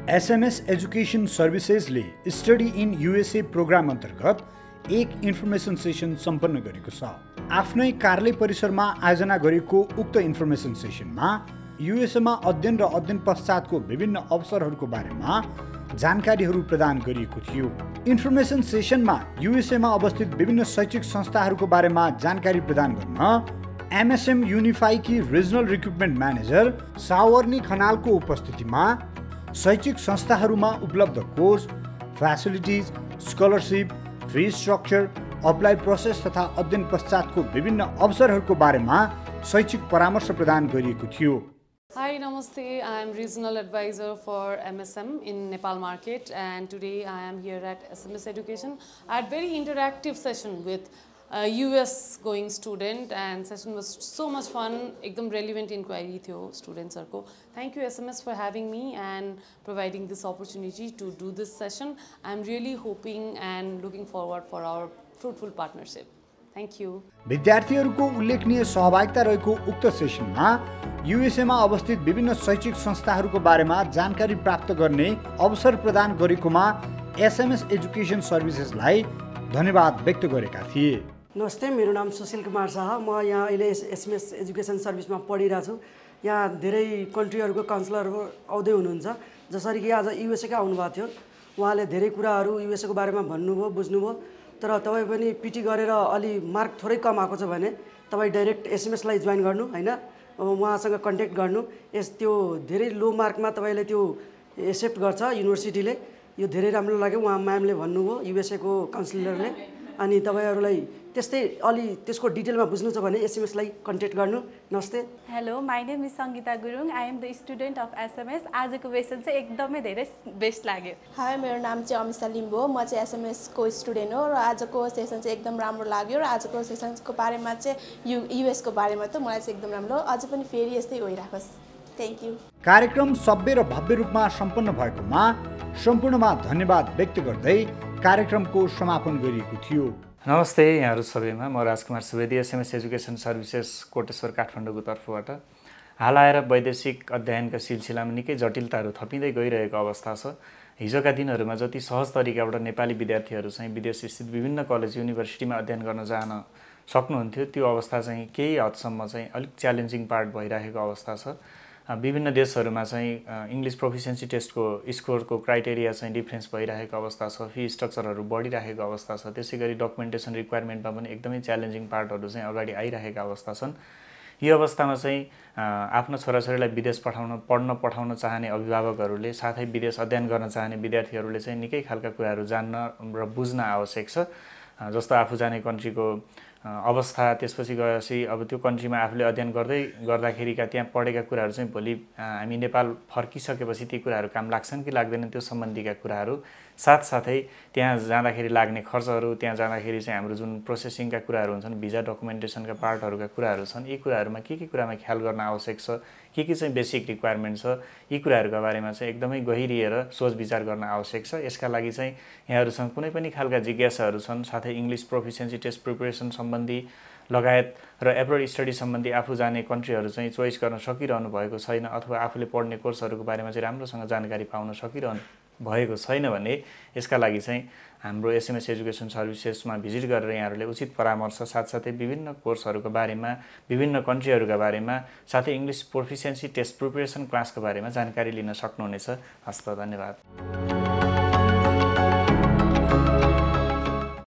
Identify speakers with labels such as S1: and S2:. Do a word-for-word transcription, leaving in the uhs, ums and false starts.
S1: S M S education सर्भिसेसले study in USA programme अन्तर्गत एक इन्फर्मेसन सेसन सम्पन्न गरेको छ। आफ्नै कार्यालय परिसरमा आयोजना गरेको उक्त इन्फर्मेसन सेसनमा युएसएमा अध्ययन र अध्ययन पश्चातको विभिन्न अवसरहरूको बारेमा जानकारीहरू प्रदान गरिएको थियो। इन्फर्मेसन सेसनमा युएसएमा अवस्थित विभिन्न शैक्षिक संस्थाहरूको बारेमा जानकारी प्रदान गर्न एमएसएम युनिफाईकी रिजनल रिक्रुटमेन्ट म्यानेजर सावर्नी खनालको उपस्थितिमा शैक्षिक संस्थाहरूमा उपलब्ध course, facilities, scholarship, fee structure, apply process तथा अध्ययन पश्चातको विभिन्न अवसरहरूको बारेमा शैक्षिक परामर्श प्रदान गरिएको थियो।
S2: Hi, Namaste. I am Regional Advisor for M S M in Nepal market, and today I am here at S M S Education. I had very interactive session with a U S going student, and session was so much fun. Ekdam relevant inquiry थियो students को. Thank you S M S for having me and providing this opportunity to do this session. I am really hoping and looking forward for our fruitful partnership. Thank you.
S1: विद्यार्थीहरूको उल्लेखनीय सहभागिता रहेको उक्त सेसनमा युएसएमा अवस्थित विभिन्न शैक्षिक संस्थाहरूको बारेमा जानकारी प्राप्त गर्ने अवसर प्रदान गरेकोमा एसएमएस एजुकेसन सर्भिसेसलाई धन्यवाद व्यक्त गरेका थिए।
S3: नमस्ते, मेरो नाम सुशील कुमार शाह। म यहाँ अहिले एसएमएस एजुकेसन सर्भिसमा पढिरहेको छु। यहाँ धेरै कन्ट्रीहरूको काउन्सिलरहरू आउँदै हुनुहुन्छ। जसरी कि आज युएसएका आउनुभएको थियो, उहाँले धेरै कुराहरू युएसएको बारेमा भन्नुभयो, बुझ्नुभयो। तर तपाईँ पनि पिटी गरेर अलि मार्क थोरै कम आएको छ भने तपाईँ डाइरेक्ट एसएमएसलाई जोइन गर्नु, होइन, उहाँसँग कन्ट्याक्ट गर्नु। यस त्यो धेरै लो मार्कमा तपाईँले त्यो एक्सेप्ट गर्छ युनिभर्सिटीले। यो धेरै राम्रो लाग्यो उहाँ म्यामले भन्नुभयो, युएसएको काउन्सिलरले। अनि तपाईँहरूलाई त्यस्तै अलि त्यसको डिटेलमा बुझ्नु छ भने एसएमएसलाई कन्ट्याक्ट गर्नु। नमस्ते।
S4: Hello, my name is Sangita Gurung. I am the student of SMS. आजको सेसन चाहिँ एकदमै धेरै बेस्ट लाग्यो।
S5: हाई, मेरो नाम चाहिँ अमिषा लिम्बू हो। म चाहिँ एसएमएसको स्टुडेन्ट हो र आजको सेसन चाहिँ एकदम राम्रो लाग्यो। र आजको सेसनको बारेमा चाहिँ यु युएसको बारेमा त मलाई चाहिँ एकदम राम्रो, अझ पनि फेरि यस्तै भइराखोस्। Thank you.
S1: कार्यक्रम सभ्य र भव्य रूपमा सम्पन्न भएकोमा सम्पूर्णमा धन्यवाद व्यक्त गर्दै कार्यक्रमको समापन गरिएको थियो।
S6: नमस्ते यहाँहरू सबैमा, म Rajkumar Subedi, SMS education services Koteshwor काठमाडौँको तर्फबाट। हाल आएर वैदेशिक अध्ययनका सिलसिलामा निकै जटिलताहरू थपिँदै गइरहेको अवस्था छ। हिजोका दिनहरूमा जति सहज तरिकाबाट नेपाली विद्यार्थीहरू चाहिँ विदेश स्थित विभिन्न कलेज युनिभर्सिटीमा अध्ययन गर्न जान सक्नुहुन्थ्यो, त्यो अवस्था चाहिँ केही हदसम्म चाहिँ अलिक च्यालेन्जिङ पार्ट भइरहेको अवस्था छ। विभिन्न देशहरूमा चाहिँ इङ्ग्लिस प्रोफिसियन्सी टेस्टको स्कोरको क्राइटेरिया चाहिँ डिफ्रेन्स भइरहेको अवस्था छ, फी स्ट्रक्चरहरू बढिरहेको अवस्था छ। त्यसै गरी डकुमेन्टेसन रिक्वायरमेन्टमा पनि एकदमै च्यालेन्जिङ पार्टहरू चाहिँ अगाडि आइरहेका अवस्था छन्। यो अवस्थामा चाहिँ आफ्नो छोराछोरीलाई विदेश पठाउन पढ्न पठाउन चाहने अभिभावकहरूले साथै विदेश अध्ययन गर्न चाहने विद्यार्थीहरूले चाहिँ निकै खालका कुराहरू जान्न र बुझ्न आवश्यक छ। जस्तो आफू जाने कन्ट्रीको अवस्था, त्यसपछि गएपछि अब त्यो कन्ट्रीमा आफूले अध्ययन गर्दै गर्दाखेरिका त्यहाँ पढेका कुराहरू चाहिँ भोलि हामी नेपाल फर्किसकेपछि ती कुराहरू काम लाग्छन् कि लाग्दैनन्, त्यो सम्बन्धीका कुराहरू, साथसाथै त्यहाँ जाँदाखेरि लाग्ने खर्चहरू, त्यहाँ जाँदाखेरि चाहिँ हाम्रो जुन प्रोसेसिङका कुराहरू हुन्छन्, भिजा डकुमेन्टेसनका पार्टहरूका कुराहरू छन्, यी कुराहरूमा के के कुरामा ख्याल गर्न आवश्यक छ, के के चाहिँ बेसिक रिक्वायरमेन्ट छ, यी कुराहरूका बारेमा चाहिँ एकदमै गहिरिएर सोच विचार गर्न आवश्यक छ। यसका लागि चाहिँ यहाँहरूसँग कुनै पनि खालका जिज्ञासाहरू छन्, साथै इङ्ग्लिस प्रोफिसियन्सी टेस्ट प्रिपरेसन सम्बन्धी लगायत र एब्रोड स्टडी सम्बन्धी आफू जाने कन्ट्रीहरू चाहिँ चोइस गर्न सकिरहनु भएको छैन, अथवा आफूले पढ्ने कोर्सहरूको बारेमा चाहिँ राम्रोसँग जानकारी पाउन सकिरहनु भएको छैन भने यसका लागि चाहिँ हाम्रो एसएमएस एजुकेसन सर्भिसेसमा भिजिट गरेर यहाँहरूले उचित परामर्श, साथसाथै विभिन्न कोर्सहरूको बारेमा, विभिन्न कन्ट्रीहरूका बारेमा, साथै इङ्ग्लिस प्रोफिसियन्सी टेस्ट प्रिपरेसन क्लासको बारेमा जानकारी लिन सक्नुहुनेछ। हस्त, धन्यवाद।